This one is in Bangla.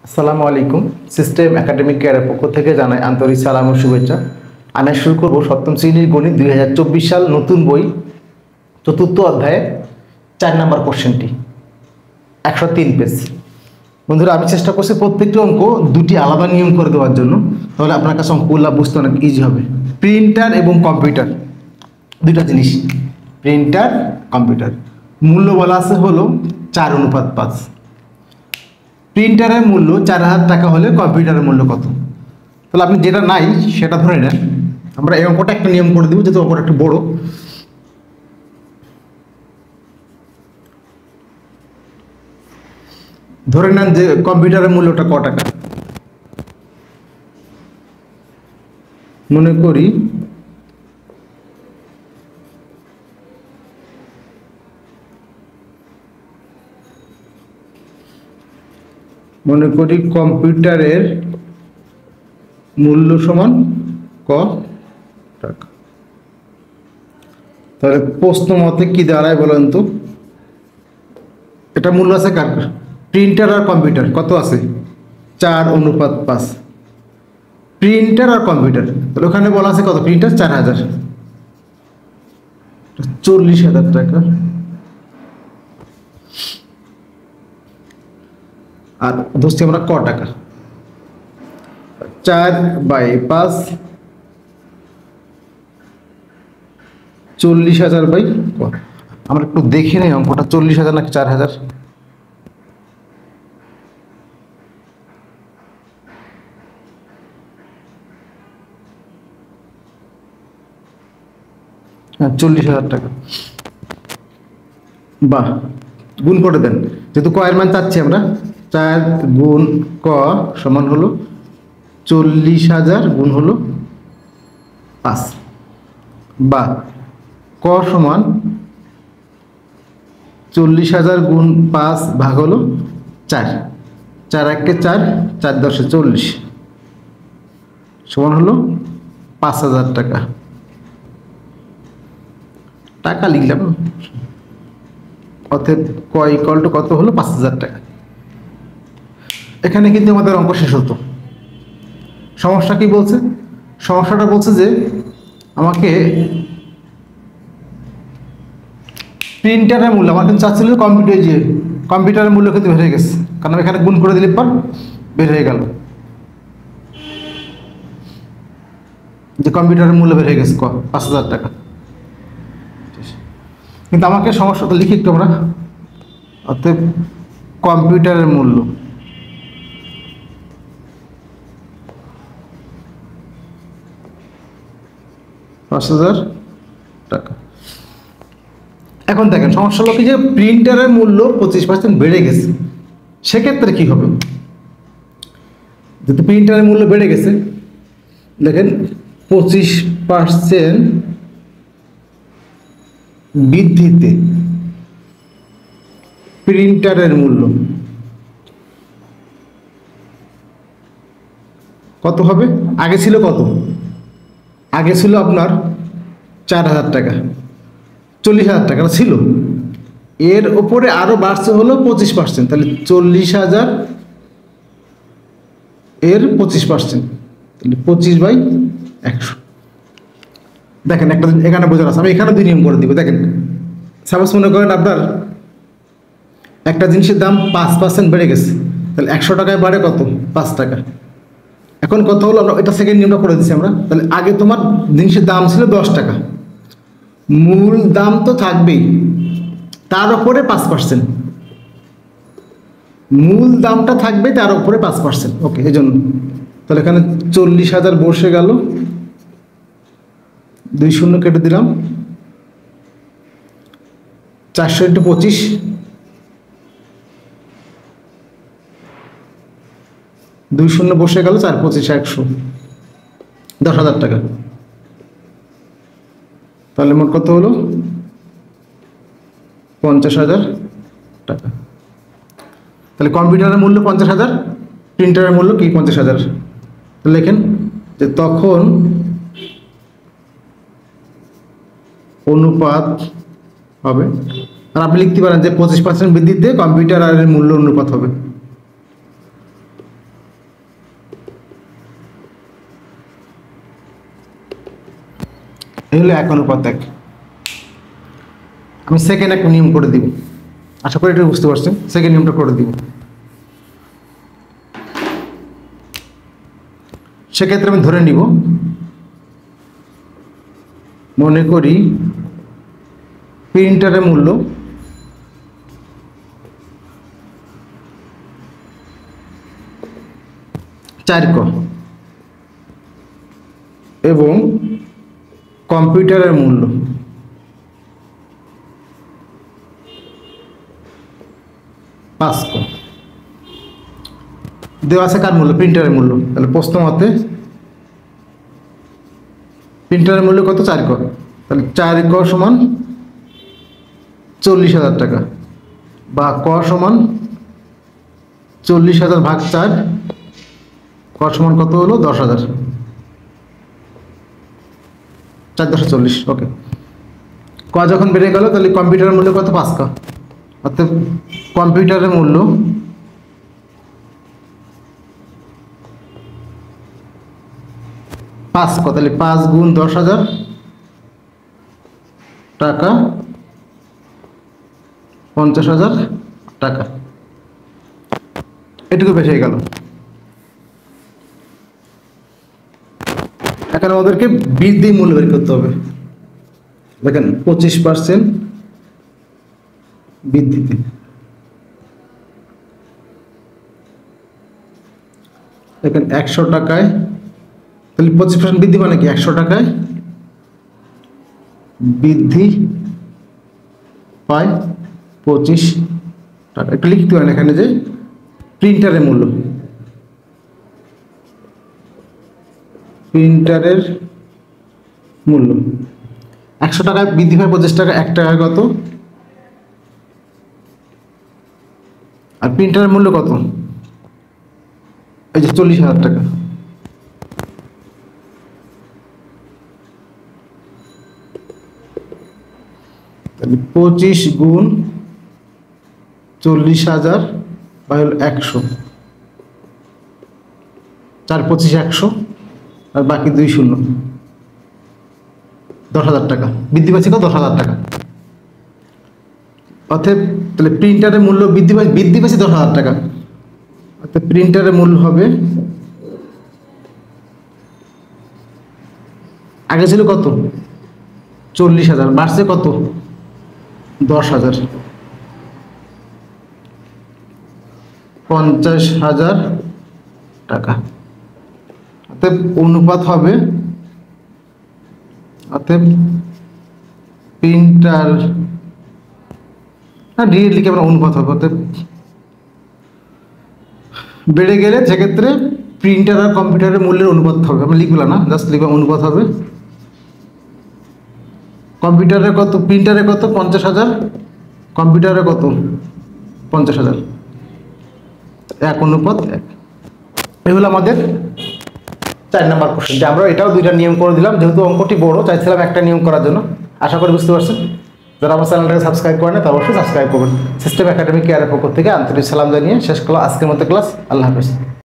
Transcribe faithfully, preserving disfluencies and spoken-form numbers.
আসসালামু আলাইকুম। সিস্টেম একাডেমিক কেয়ারের পক্ষ থেকে জানাই আন্তরিক সালাম ও শুভেচ্ছা। আমি শুরু করব সপ্তম শ্রেণীর গণিত দুই হাজার চব্বিশ সাল নতুন বই চতুর্থ অধ্যায়ে চার নম্বর কোশ্চেনটি একশো তিন পেজ। বন্ধুরা, আমি চেষ্টা করছি প্রত্যেকটি অঙ্ক দুটি আলাদা নিয়ম করে দেওয়ার জন্য, তাহলে আপনার কাছে অঙ্কগুলো বুঝতে অনেক ইজি হবে। প্রিন্টার এবং কম্পিউটার দুইটা জিনিস, প্রিন্টার কম্পিউটার। মূল্য বলা আছে হলো চার অনুপাত পাঁচ। প্রিন্টারের মূল্য চার হাজার টাকা হলে কম্পিউটারের মূল্য কত? তাহলে আপনি যেটা নাই সেটা ধরে নেন। আমরা এই অঙ্কটা একটা নিয়ম করে দিব, যেহেতু অঙ্কটা একটু বড়। ধরে নেন যে কম্পিউটারের মূল্যটা ক টাকা। মনে করি মনে করি কম্পিউটারের মূল্য সমান ক টাকা। তাহলে প্রশ্ন মতে কি দাঁড়ায় বলেন তো? এটা মূল্য আছে কার? প্রিন্টার আর কম্পিউটার কত আছে? চার অনুপাত পাঁচ। প্রিন্টার আর কম্পিউটার, তাহলে ওখানে বলা আছে কত? প্রিন্টার চার হাজার, চল্লিশ হাজার টাকা। আর ধরছি আমরা ক টাকা, চার বাই পাঁচ, চল্লিশ হাজার বাই ক। আমরা একটু দেখি নাই অঙ্কটা চল্লিশ হাজার নাকি চার হাজার। হ্যাঁ, চল্লিশ হাজার টাকা। বাহ, গুণ করে দেন, যেহেতু ক এর মান চাচ্ছি আমরা। চার গুণ ক সমান হলো চল্লিশ হাজার গুণ হলো পাঁচ, বা ক সমান চল্লিশ হাজার গুণ পাঁচ ভাগ হলো চার। চার একে চার, চার দশে চল্লিশ, সমান হলো পাঁচ হাজার টাকা। টাকা লিখলাম, অর্থাৎ ক ইকুয়াল টু কত হলো? পাঁচ হাজার টাকা। এখানে কিন্তু আমাদের অঙ্ক শেষ হতো। সমস্যা কি বলছে? সমস্যাটা বলছে যে আমাকে প্রিন্টারের মূল্য, আমার কিন্তু চাচ্ছিল কম্পিউটার, যে কম্পিউটারের মূল্য কিন্তু বেড়ে গেছে, কারণ এখানে গুণ করে দিলে পর বের হয়ে গেল যে কম্পিউটারের মূল্য বের হয়ে গেছে ক পাঁচ হাজার টাকা। কিন্তু আমাকে সমস্যাটা লিখি একটু আমরা, অর্থাৎ কম্পিউটারের মূল্য পাঁচ হাজার টাকা। এখন দেখেন সমস্যা হলো কি যে প্রিন্টারের মূল্য পঁচিশ পার্সেন্ট বেড়ে গেছে। সেক্ষেত্রে কি হবে? যেহেতু প্রিন্টারের মূল্য বেড়ে গেছে, দেখেন পঁচিশ পার্সেন্ট বৃদ্ধিতে প্রিন্টারের মূল্য কত হবে? আগে ছিল কত? আগে ছিল আপনার চার হাজার টাকা, চল্লিশ হাজার টাকা ছিল। এর উপরে আরো বাড়ছে হলো পঁচিশ পার্সেন্ট, তাহলে চল্লিশ হাজার এর পঁচিশ পার্সেন্ট, তাহলে পঁচিশ বাই একশো। দেখেন একটা এখানে বোঝার আছে, আমি এখানে দুই নিয়ম করে দিব। দেখেন সাপোজ মনে করেন আপনার একটা জিনিসের দাম পাঁচ পার্সেন্ট বেড়ে গেছে, তাহলে একশো টাকায় বাড়ে কত? পাঁচ টাকা। এখন কত হলো? আমরা এটা সেকেন্ড নিয়মটা করে দিচ্ছি আমরা। তাহলে আগে তোমার জিনিসের দাম ছিল দশ টাকা, মূল দাম তো থাকবেই, তার উপরে পাঁচ পার্সেন্ট মূল দামটা থাকবে, তার উপরে পাঁচ পার্সেন্ট। ওকে, এই জন্য তাহলে এখানে চল্লিশ হাজার বসে গেল, দুই শূন্য কেটে দিলাম, চারশো ইন্টু পঁচিশ, দুই শূন্য বসে গেল, চার পঁচিশ একশো, দশ হাজার টাকা। তাহলে মোট কত হলো? পঞ্চাশ হাজার টাকা। তাহলে কম্পিউটারের মূল্য পঞ্চাশ হাজার, প্রিন্টারের মূল্য কি? পঞ্চাশ হাজার। লেখেন যে তখন অনুপাত হবে, আর আপনি লিখতে পারেন যে পঁচিশ পার্সেন্ট বৃদ্ধিতে কম্পিউটার আর মূল্য অনুপাত হবে। এই হলো এক অনুপাত এক। আমি সেকেন্ড একটা নিয়ম করে দিব, আশা করি এটা বুঝতে পারছেন। সেকেন্ড নিয়মটা করে দিব। সেক্ষেত্রে আমি ধরে নিব, মনে করি প্রিন্টারের মূল্য চার ক এবং কম্পিউটারের মূল্য পাঁচ ক। দেওয়া আছে কার মূল্য? প্রিন্টারের মূল্য। তাহলে প্রশ্ন মতে প্রিন্টারের মূল্য কত? চার ক। তাহলে চার ক সমান চল্লিশ হাজার টাকা, বা ক সমান চল্লিশ হাজার ভাগ চার, ক সমান কত হলো? দশ হাজার। চার দশ চল্লিশ। ওকে, ক যখন বেড়ে গেল তাহলে কম্পিউটারের মূল্য কত? পাঁচ ক। অর্থাৎ কম্পিউটারের মূল্য পাঁচ ক। তাহলে পাঁচ গুণ দশ হাজার টাকা, পঞ্চাশ হাজার টাকা। এটুকু বেশ হয়ে গেল। এখন আমাদেরকে বৃদ্ধি মূল্য বের করতে হবে। দেখেন পঁচিশ পার্সেন্ট বৃদ্ধিতে দেখেন একশো টাকায়, তাহলে পঁচিশ পার্সেন্ট বৃদ্ধি মানে কি? একশো টাকায় বৃদ্ধি পায় পঁচিশ টাকা। একটু লিখতে পারেন এখানে যে প্রিন্টারের মূল্য, প্রিন্টারের মূল্য একশো টাকায় বৃদ্ধি পায় পঁচিশ টাকা। এক টাকা কত? আর প্রিন্টারের মূল্য কত? এই যে চল্লিশ হাজার টাকা। তাহলে পঁচিশ গুণ চল্লিশ হাজার বা হলো একশো, চার পঁচিশ একশো, আর বাকি দুই শূন্য, দশ হাজার টাকা বৃদ্ধি পাচ্ছে। কত? দশ হাজার টাকা। অর্থাৎ তাহলে প্রিন্টারের মূল্য বৃদ্ধি পাচ্ছে বৃদ্ধি পাচ্ছে দশ হাজার টাকা। অর্থাৎ প্রিন্টারের মূল্য হবে, আগে ছিল কত? চল্লিশ হাজার, বাড়ছে কত? দশ হাজার, পঞ্চাশ হাজার টাকা। অতএব অনুপাত হবে, অতএব প্রিন্টার না ডিরেক্ট লিখে আমরা অনুপাত হবে। অতএব বেড়ে গেলে সেক্ষেত্রে প্রিন্টার আর কম্পিউটারের মূল্যের অনুপাত হবে। আমরা লিখবো না, জাস্ট লিখবো অনুপাত হবে। কম্পিউটারে কত? প্রিন্টারে কত? পঞ্চাশ হাজার, কম্পিউটারে কত? পঞ্চাশ হাজার। এক অনুপাত এক। এই হলো আমাদের চার নাম্বার কোশ্চেন। যে আমরা এটাও দুইটা নিয়ম করে দিলাম, যেহেতু অঙ্কটি বড় চাইছিলাম একটা নিয়ম করার জন্য। আশা করি বুঝতে পারছেন। যারা আমার চ্যানেলটাকে সাবস্ক্রাইব করেন না, তা অবশ্যই সাবস্ক্রাইব করবেন। সিস্টেম একাডেমি কেয়ারের পক্ষ থেকে আন্তরিক সালাম জানিয়ে শেষ করলাম আজকের মতো ক্লাস। আল্লাহ হাফেজ।